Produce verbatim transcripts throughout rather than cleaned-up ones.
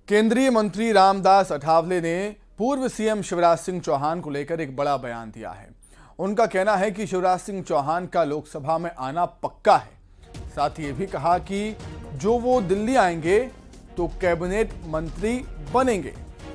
केंद्रीय मंत्री रामदास अठावले ने पूर्व सीएम शिवराज सिंह चौहान को लेकर एक बड़ा बयान दिया है। उनका कहना है कि शिवराज सिंह चौहान का लोकसभा में आना पक्का है। साथ ही ये भी कहा कि जो वो दिल्ली आएंगे तो कैबिनेट मंत्री बनेंगे।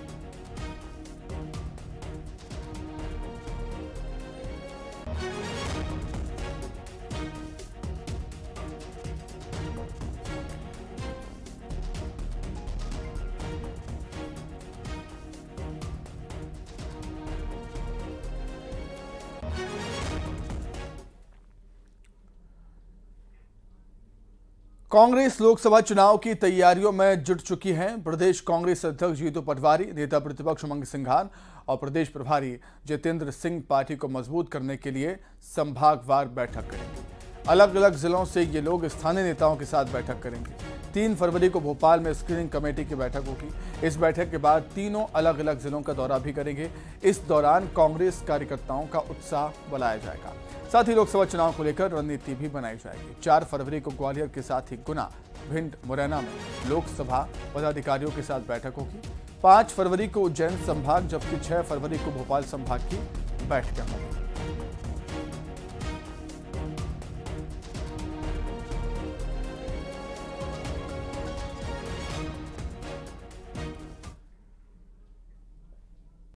कांग्रेस लोकसभा चुनाव की तैयारियों में जुट चुकी है। प्रदेश कांग्रेस अध्यक्ष जीतू पटवारी, नेता प्रतिपक्ष उमंग सिंघार और प्रदेश प्रभारी जितेंद्र सिंह पार्टी को मजबूत करने के लिए संभागवार बैठक करेंगे। अलग अलग जिलों से ये लोग स्थानीय नेताओं के साथ बैठक करेंगे। तीन फरवरी को भोपाल में स्क्रीनिंग कमेटी की बैठक होगी। इस बैठक के बाद तीनों अलग अलग जिलों का दौरा भी करेंगे। इस दौरान कांग्रेस कार्यकर्ताओं का उत्साह बढ़ाया जाएगा। साथ ही लोकसभा चुनाव को लेकर रणनीति भी बनाई जाएगी। चार फरवरी को ग्वालियर के साथ ही गुना, भिंड, मुरैना में लोकसभा पदाधिकारियों के साथ बैठक होगी। पांच फरवरी को उज्जैन संभाग जबकि छह फरवरी को भोपाल संभाग की बैठकें होंगी।